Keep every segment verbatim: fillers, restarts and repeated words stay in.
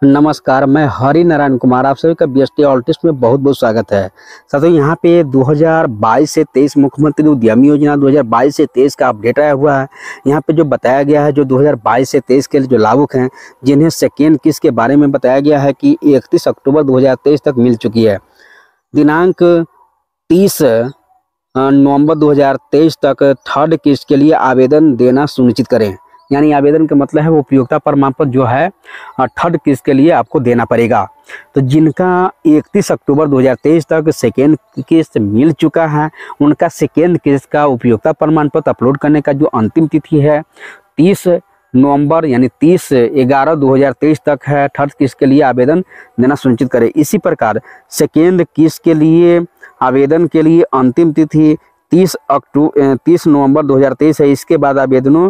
नमस्कार, मैं हरि नारायण कुमार, आप सभी का बीएसटी ऑल टिप्स में बहुत बहुत स्वागत है। साथियों, यहाँ पे दो हज़ार बाईस से तेईस मुख्यमंत्री उद्यमी योजना दो हज़ार बाईस से तेईस का अपडेट आया हुआ है। यहाँ पे जो बताया गया है, जो दो हज़ार बाईस से तेईस के लिए जो लाभुक हैं, जिन्हें सेकेंड किस्त के बारे में बताया गया है कि इकतीस अक्टूबर दो हज़ार तेईस तक मिल चुकी है। दिनांक तीस नवंबर दो हज़ार तेईस तक थर्ड किस्त के लिए आवेदन देना सुनिश्चित करें। यानी आवेदन का मतलब है वो उपयोगिता प्रमाण पत्र जो है थर्ड किस्त के लिए आपको देना पड़ेगा। तो जिनका इकतीस अक्टूबर दो हज़ार तेईस तक सेकेंड किस्त मिल चुका है, उनका सेकेंड किस्त का उपयोगिता प्रमाण पत्र अपलोड करने का जो अंतिम तिथि है तीस नवंबर यानी तीस ग्यारह दो हज़ार तेईस तक है। थर्ड किस्त के लिए आवेदन देना सुनिश्चित करें। इसी प्रकार सेकेंड किस्त के लिए आवेदन के लिए अंतिम तिथि तीस अक्टूबर तीस नवंबर दो हज़ार तेईस है। इसके बाद आवेदनों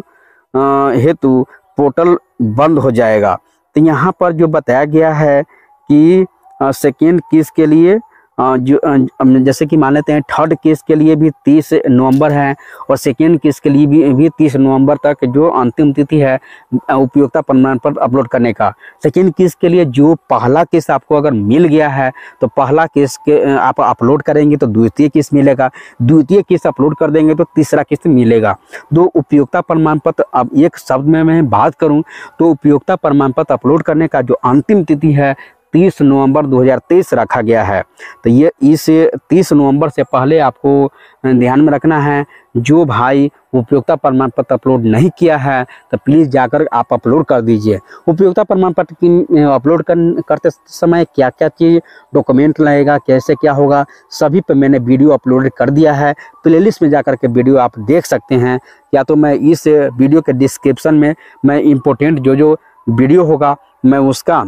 हेतु पोर्टल बंद हो जाएगा। तो यहाँ पर जो बताया गया है कि सेकेंड किस्त के लिए आ, जो आ, जैसे कि मान लेते हैं थर्ड किस्त के लिए भी तीस नवंबर है और सेकेंड किस्त के लिए भी, भी तीस नवंबर तक जो अंतिम तिथि है उपयोगिता प्रमाण पत्र अपलोड करने का। सेकेंड किस्त के लिए जो पहला किस्त आपको अगर मिल गया है तो पहला किस्त के आप अपलोड करेंगे तो द्वितीय किस्त मिलेगा, द्वितीय किस्त अपलोड कर देंगे तो तीसरा किस्त मिलेगा। दो उपयोगिता प्रमाण पत्र, अब एक शब्द में मैं बात करूं तो उपयोगिता प्रमाण पत्र अपलोड करने का जो अंतिम तिथि है तीस नवंबर दो हज़ार तेईस रखा गया है। तो ये इस तीस नवंबर से पहले आपको ध्यान में रखना है। जो भाई उपयोगिता प्रमाण पत्र अपलोड नहीं किया है तो प्लीज़ जाकर आप अपलोड कर दीजिए। उपयोगिता प्रमाण पत्र की अपलोड कर, करते समय क्या क्या चीज़ डॉक्यूमेंट लगेगा, कैसे क्या होगा, सभी पे मैंने वीडियो अपलोड कर दिया है। प्लेलिस्ट में जाकर के वीडियो आप देख सकते हैं, या तो मैं इस वीडियो के डिस्क्रिप्शन में मैं इम्पोर्टेंट जो जो वीडियो होगा मैं उसका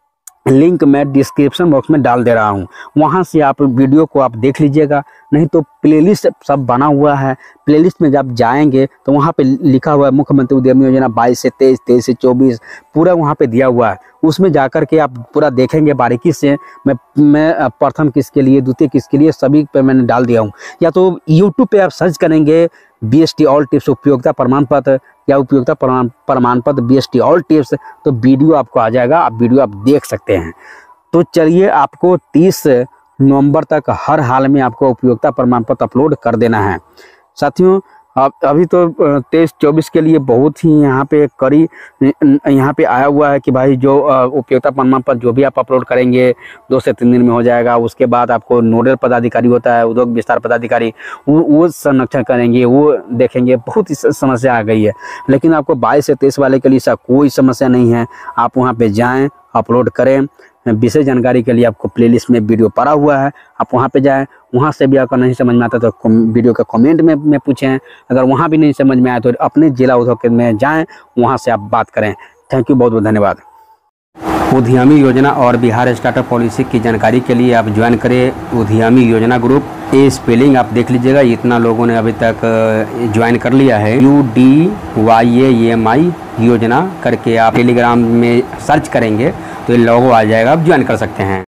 लिंक मैं डिस्क्रिप्शन बॉक्स में डाल दे रहा हूं, वहां से आप वीडियो को आप देख लीजिएगा। नहीं तो प्लेलिस्ट सब बना हुआ है, प्लेलिस्ट में जब जाएंगे तो वहां पे लिखा हुआ है मुख्यमंत्री उद्यमी योजना बाईस से तेईस, तेईस से चौबीस, पूरा वहां पे दिया हुआ है। उसमें जाकर के आप पूरा देखेंगे बारीकी से। मैं मैं प्रथम किस्त के लिए, द्वितीय किस्त के लिए सभी पे मैंने डाल दिया हूँ। या तो यूट्यूब पे आप सर्च करेंगे बीएसटी ऑल टिप्स उपयोगिता प्रमाण पत्र या उपयोगिता प्रमाण प्रमाण पत्र बीएसटी ऑल टिप्स, तो वीडियो आपको आ जाएगा, आप वीडियो आप देख सकते हैं। तो चलिए, आपको तीस नवंबर तक हर हाल में आपको उपयोगिता प्रमाण पत्र अपलोड कर देना है। साथियों, अब अभी तो तेईस चौबीस के लिए बहुत ही यहाँ पे कड़ी यहाँ पे आया हुआ है कि भाई जो उपयोगिता प्रमाण पत्र जो भी आप अपलोड करेंगे दो से तीन दिन में हो जाएगा। उसके बाद आपको नोडल पदाधिकारी होता है, उद्योग विस्तार पदाधिकारी, वो वो संरक्षण करेंगे, वो देखेंगे। बहुत ही समस्या आ गई है, लेकिन आपको बाईस से तेईस वाले के लिए ऐसा कोई समस्या नहीं है। आप वहाँ पे जाएँ, अपलोड करें। विशेष जानकारी के लिए आपको प्लेलिस्ट में वीडियो पड़ा हुआ है, आप वहां पे जाएं। वहां से भी अगर नहीं समझ में आता तो वीडियो का कमेंट में, में पूछें। अगर वहां भी नहीं समझ में आया तो अपने जिला उद्योग केंद्र में जाएं, वहां से आप बात करें। थैंक यू, बहुत बहुत धन्यवाद। उद्यमी योजना और बिहार स्टार्टअप पॉलिसी की जानकारी के लिए आप ज्वाइन करें उद्यमी योजना ग्रुप। ये स्पेलिंग आप देख लीजिएगा, इतना लोगों ने अभी तक ज्वाइन कर लिया है। U D Y A M I योजना करके आप टेलीग्राम में सर्च करेंगे तो ये लोगो आ जाएगा, आप ज्वाइन कर सकते हैं।